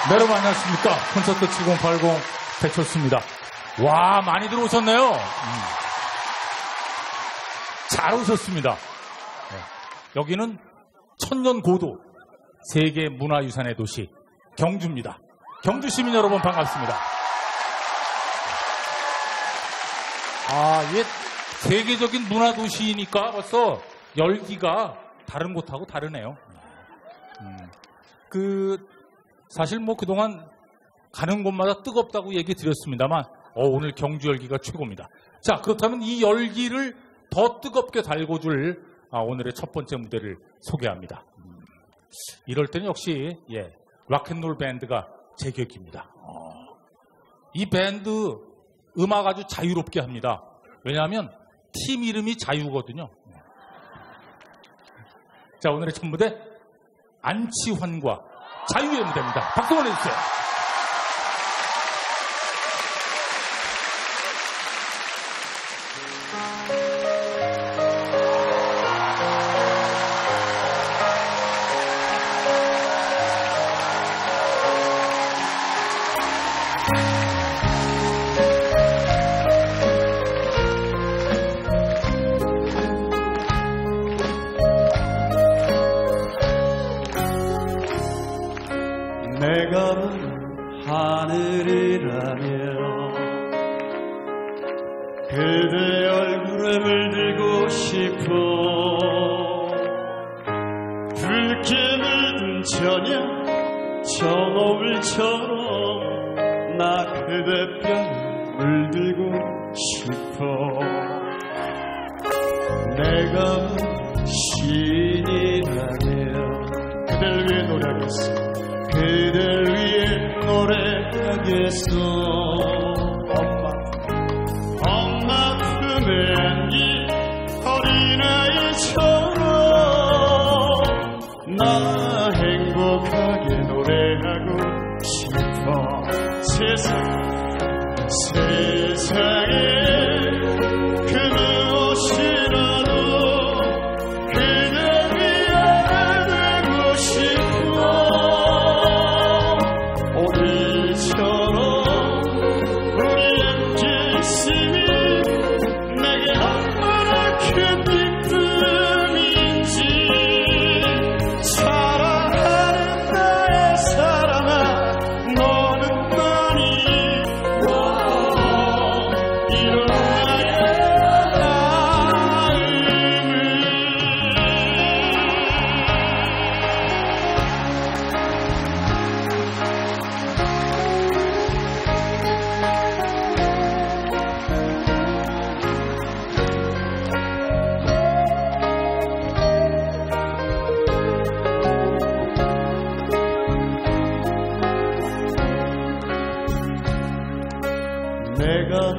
여러분 안녕하십니까. 콘서트 7080 배철수입니다. 와, 많이 들어오셨네요. 잘 오셨습니다. 여기는 천년고도 세계문화유산의 도시 경주입니다. 경주 시민 여러분 반갑습니다. 이게 세계적인 문화도시니까 벌써 열기가 다른 곳하고 다르네요. 사실 그동안 가는 곳마다 뜨겁다고 얘기 드렸습니다만, 오늘 경주 열기가 최고입니다. 자, 그렇다면 이 열기를 더 뜨겁게 달궈줄 오늘의 첫 번째 무대를 소개합니다. 이럴 때는 역시, 락앤롤 밴드가 제격입니다. 이 밴드 음악 아주 자유롭게 합니다. 왜냐하면 팀 이름이 자유거든요. 자, 오늘의 첫 무대, 안치환과 자유의 무대입니다. 박수 보내주세요. 내가 하늘이라며 그대 얼굴에 물들고 싶어 붉게 물든 저녁 저노을처럼 나 그대 뺨에 물들고 싶어 내가 시인이라며 그댈 위해 노래하겠어 그댈 위해 노래하겠어 엄마 품에 안긴 어린아이처럼 나 행복하게 노래하고 싶어 세상에 그 무엇이라도 그댈 위해 되고 싶어 내가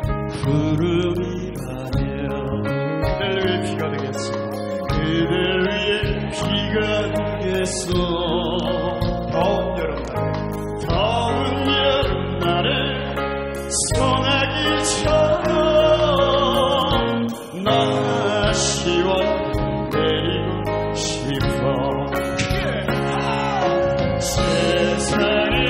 구름이라며 그댈 위해 비가 되겠어 그댈 위해 비가 되겠어 더운 여름날에 소나기처럼 나 시원 내리고 싶어 세상에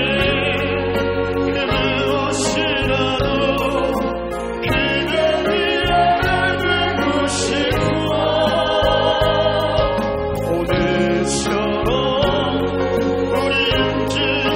오늘처럼 우리 함께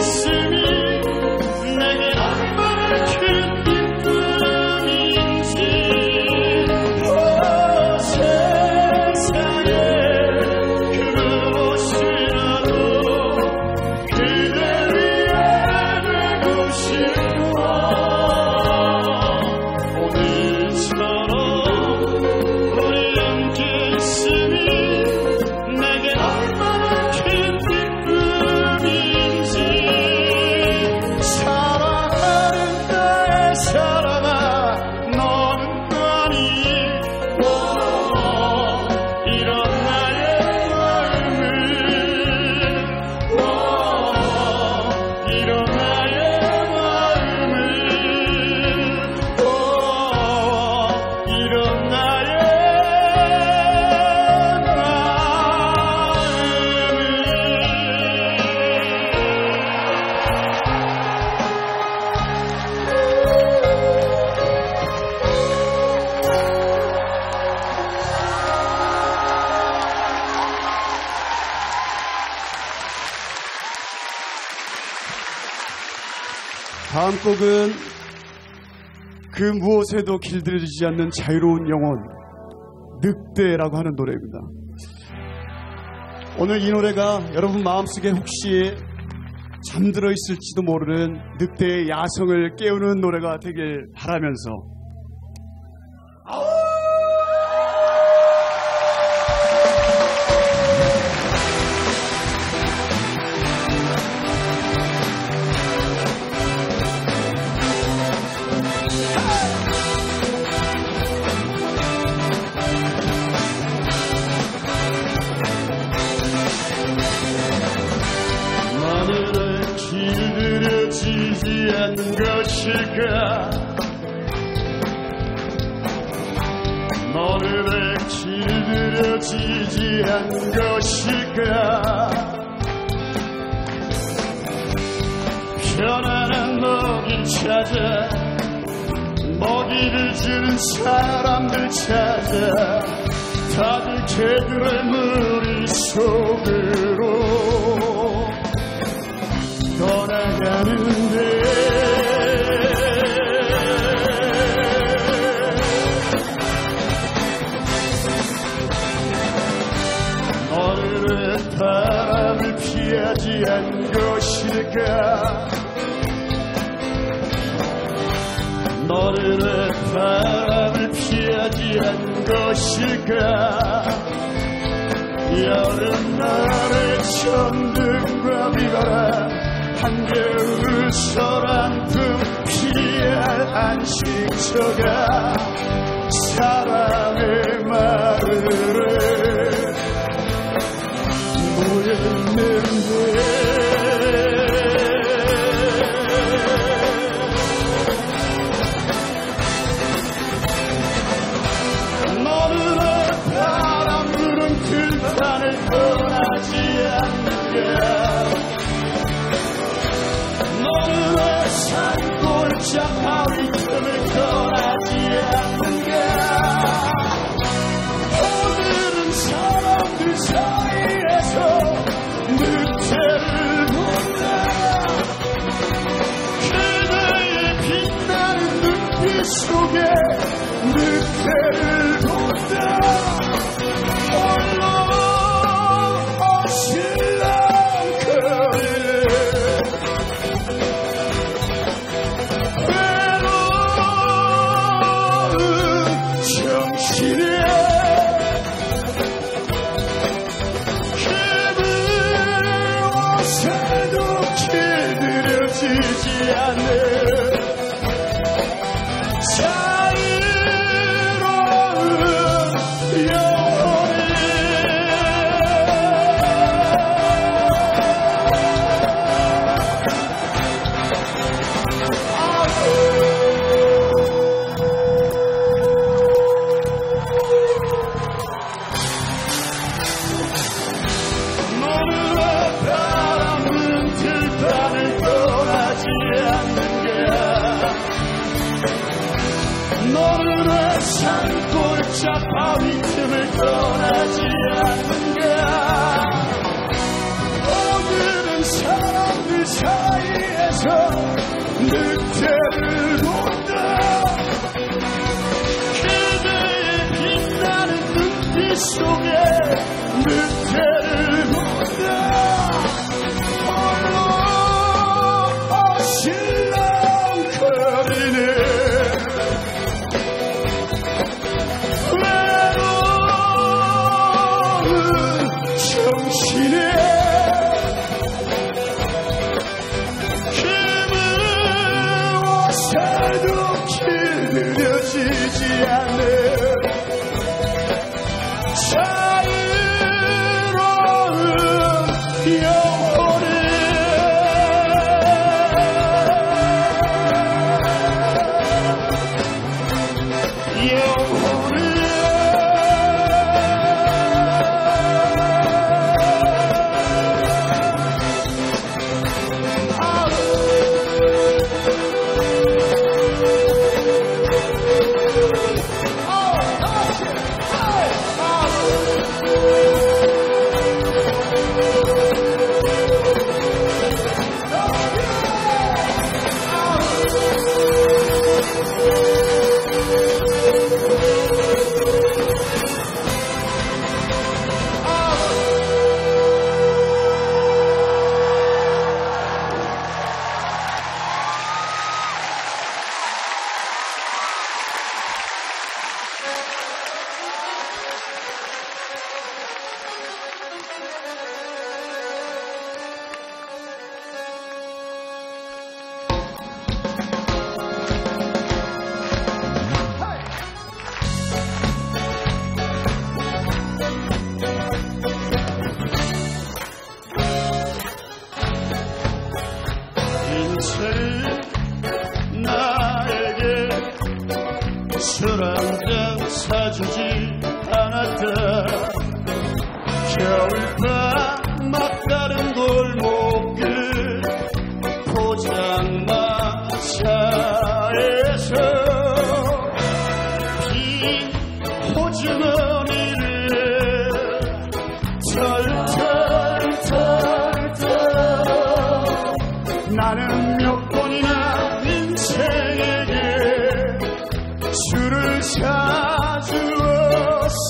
다음 곡은 그 무엇에도 길들여지지 않는 자유로운 영혼, 늑대라고 하는 노래입니다. 오늘 이 노래가 여러분 마음속에 혹시 잠들어 있을지도 모르는 늑대의 야성을 깨우는 노래가 되길 바라면서 너는 길들여지지 않는 것일까? 너는 길들여지지 않는 것일까? 편안한 먹이를 찾아 먹이를 주는 사람들 찾아 다들 개들의 무리 속으로 떠나가는데 너는 왜 바람을 피하지 않은 것일까? 너는 왜 바람을 피하지 않은 것일까? 여름날의 천둥과 비바람 한겨울 서란품 피할 안식처가 사랑의 마을에 모였는데 너는 왜 바람 부는 들판을 떠나지 않는가? 너는 왜 산골짜 바위 틈을 떠나지 않는가? 오늘은 사람들 사이에서 늑대를 본다. 그대의 빛나는 눈빛 속에 늑대를 본다. 홀로 길들여지지 않는 자유로운 영혼이 너는 왜 바람 부는 들판을 떠나지 않는가? 너는 왜 산골짜 바위 틈을 떠나지 않는가? 오늘은 사람들 사이에서 늑대를 본다. 그대의 빛나는 눈빛 속에 늑대를 본다. 홀로 실랑거리네. 외로운 정신에 힘을 와서도 길들여지지 않는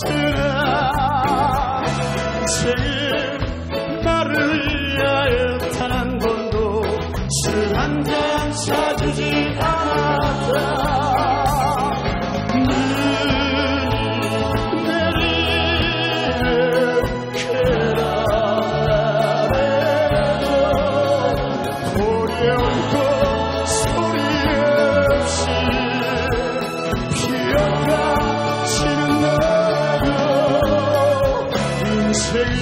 인생은 나를 위하여 단 한 번도 술 한 잔 사주지 않았다. 눈이 내리는 그날에도 고려운고 소리 없이 피어가 지는 나도 인생은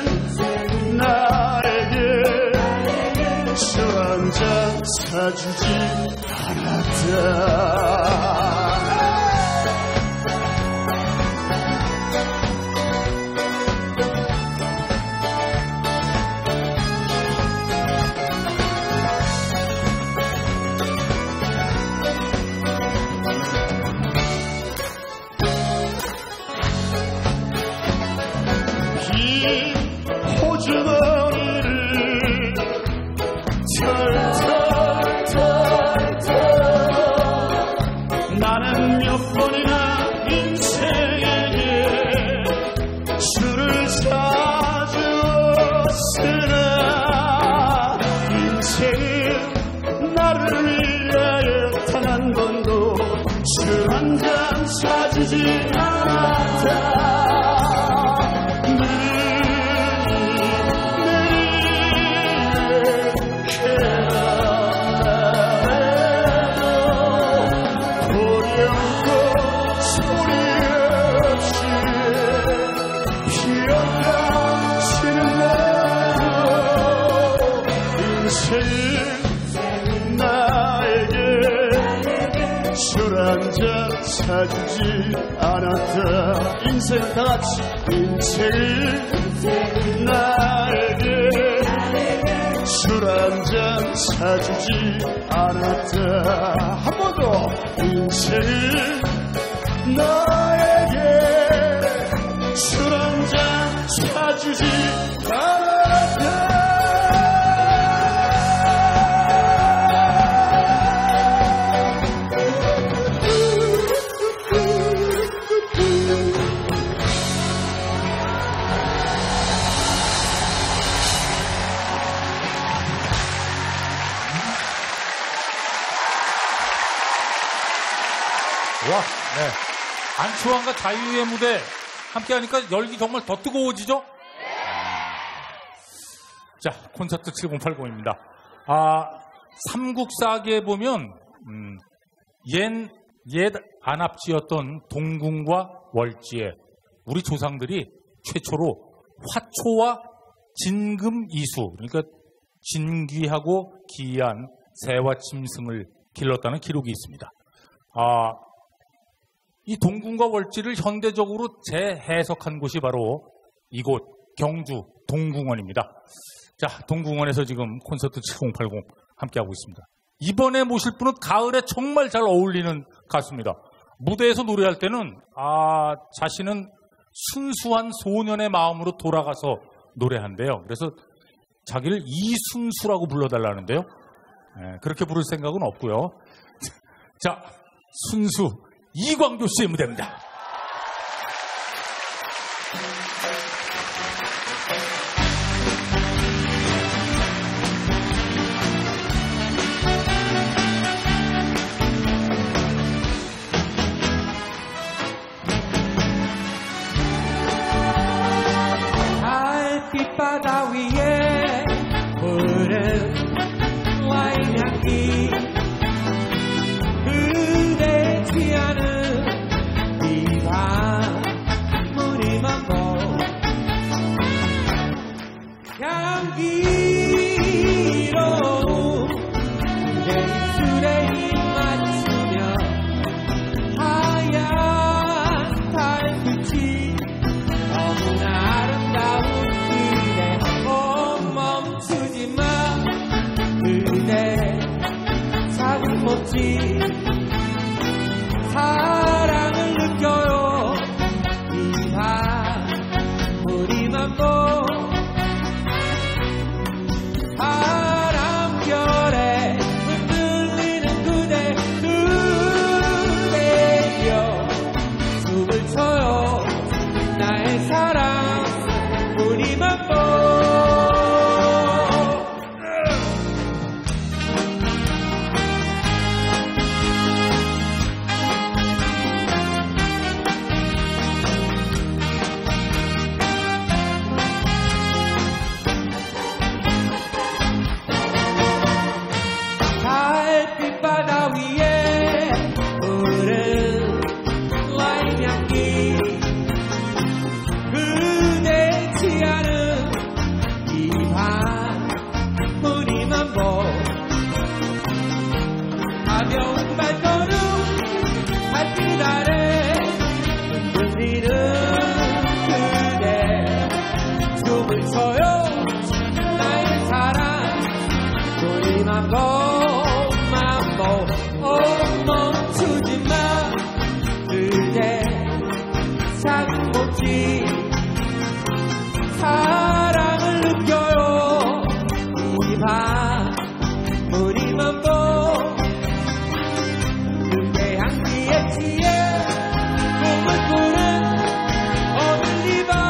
나에게 술 한 잔 사주지 않았다. 긴 호주머니를 털털털털 나는 몇 번이나 인생에게 술을 사주었으나 인생은 나를 위하여 단 한 번도 술 한 잔 사주지 않았다. 나에게 술 한 잔 사주지 않았다. 인생은 다같이 인생은 나에게 술 한 잔 사주지 않았다. 한 번 더. 인생은 나에게 술 한 잔 사주지 않았다. 와, 네. 안치환과 자유의 무대 함께 하니까 열기 정말 더 뜨거워지죠? 자, 콘서트 7080입니다. 삼국사기에 보면, 옛 안압지였던 동궁과 월지에 우리 조상들이 최초로 화초와 진금이수, 그러니까 진귀하고 기이한 새와 짐승을 길렀다는 기록이 있습니다. 이 동궁과 월지를 현대적으로 재해석한 곳이 바로 이곳 경주 동궁원입니다. 자, 동궁원에서 지금 콘서트 7080 함께하고 있습니다. 이번에 모실 분은 가을에 정말 잘 어울리는 가수입니다. 무대에서 노래할 때는 자신은 순수한 소년의 마음으로 돌아가서 노래한대요. 그래서 자기를 이순수라고 불러달라는데요. 그렇게 부를 생각은 없고요. 자, 순수 이광조 씨의 무대입니다. 달빛바다 위에 흐른 와인 향기 그대 취하는 이 밤 무늬만 보 향기로운 그대 입술에 입 맞추며 하얀 달빛이 너무나 아름다운 그대 멈추지마 그대 작은 멋지 사랑을 느껴요 이 밤 우리만 보 바람결에 흔들리는 그대여 숨을 쳐요 우리만 보 달빛 바다 위에 흐른 와인 향기 그대 취하는 이 밤 우리만 보 가벼운 발걸음 달빛 아래 흔들리는 그대 춤을 춰요 나의 사랑 우리만 보 멈추지 마 그대 작은 몸짓 사랑을 느껴요 이 밤 우리만 보 그대 향기에 취해 꿈을 꾸는 오늘 이 밤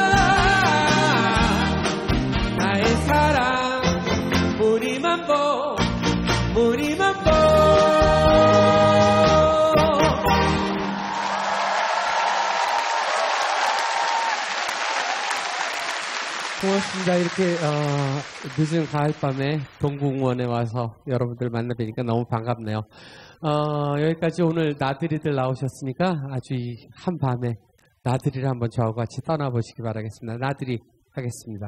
나의 사랑 우리만 보 우리만 보 고맙습니다. 이렇게 늦은 가을밤에 동궁원에 와서 여러분들 만나뵈니까 너무 반갑네요. 여기까지 오늘 나들이들 나오셨으니까 아주 이 한밤에 나들이를 한번 저와 같이 떠나보시기 바라겠습니다. 나들이 하겠습니다.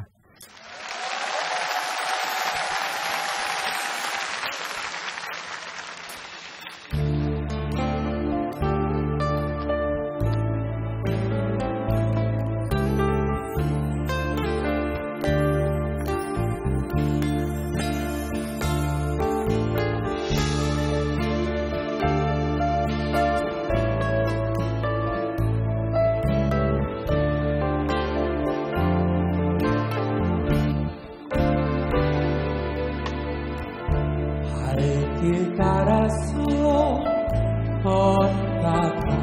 길 따라서 걷다가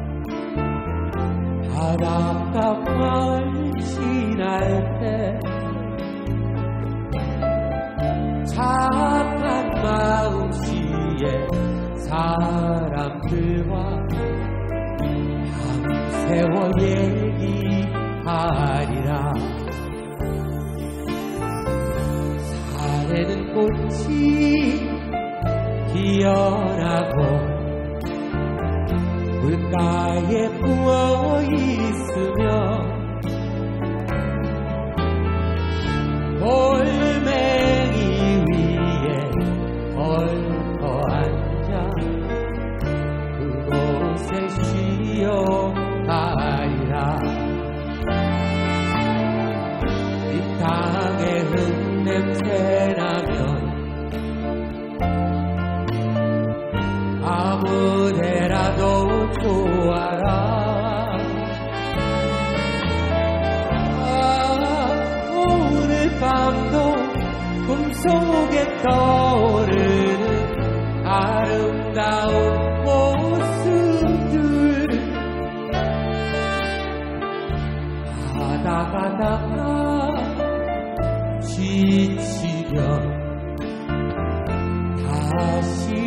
바닷가 마을 지날 때 착한 마음씨의 사람들과 밤새워 얘기하리라 사래는 꽃이 피어나고 물가에 부어 있으며 돌멩이 위에 얽어 앉아 그곳에 쉬어가리라 이 땅에 흙냄새 나면 아무데라도 좋아라 오늘 밤도 꿈속에 떠오르는 아름다운 모습들 바다가 지치면 다시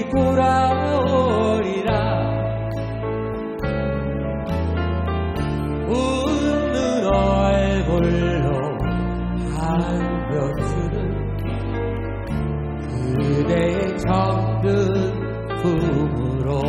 돌아오리라 웃는 얼굴로 안겨주는 그대의 정든 품으로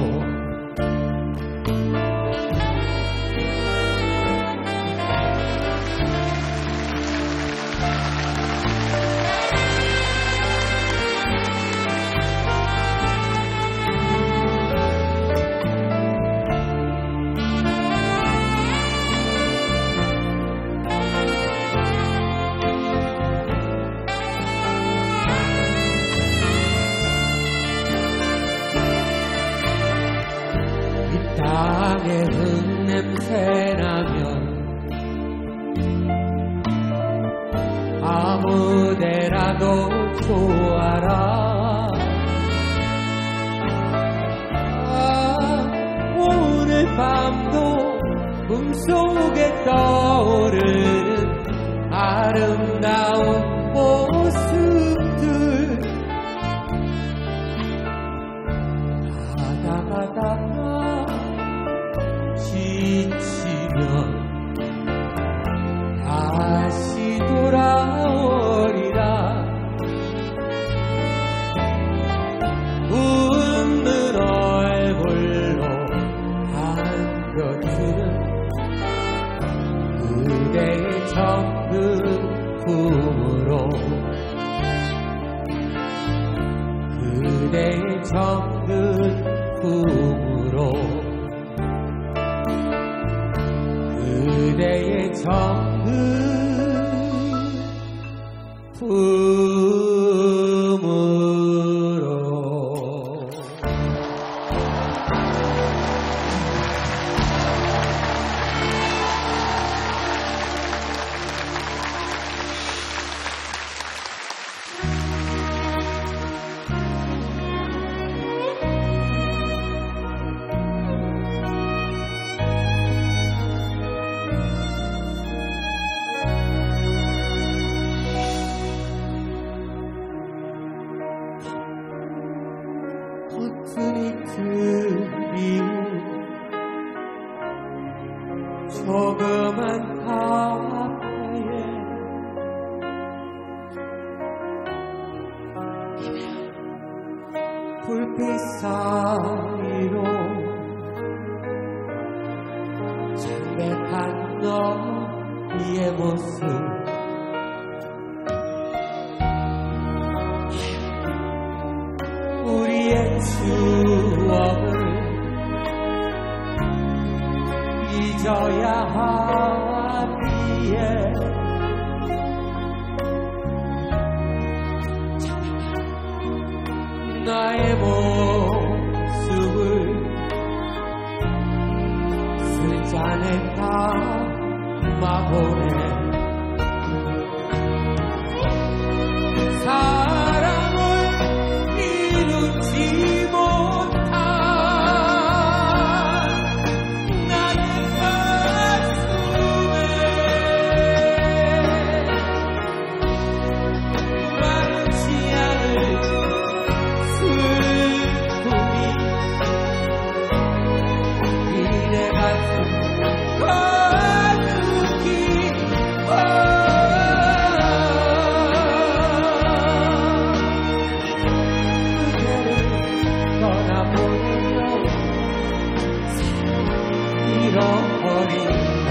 땅에 흙냄새 나면 아무데라도 좋아라 오늘 밤도 꿈속에 떠오르는 아름다운 모습들 가다가다가 지치면 다시 돌아오리라. 웃는 얼굴로 안겨주는 그대의 정든 품으로 그대의 정든 품으로 그대의 정든 품으로. 버튼이 그리운 조그만 카페에 불빛 사이로 창백한 너의 모습 우리의 추억을 잊어야 하기에 나의 모습을 술잔에 담아보네. 사랑을 이루지 못한 나의 가슴에 마르지 않을 슬픔이 이내 가슴 가득히 그대를 떠나보내며 잃어버린 나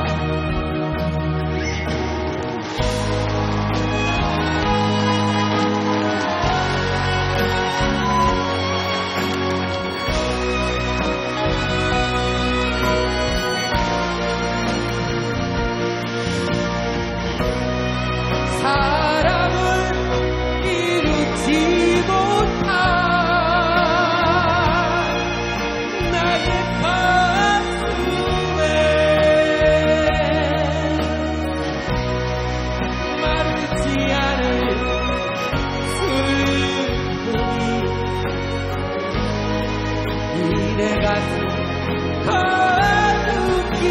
사랑을 이루지 못한 나의 가슴에 마르지 않을 슬픔이 이내 가슴 가득히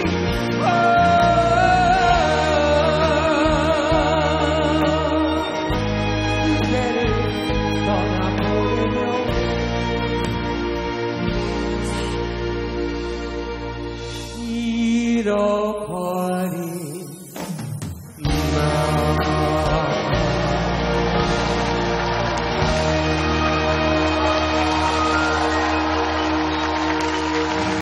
그대를 떠나보내며 잃어버린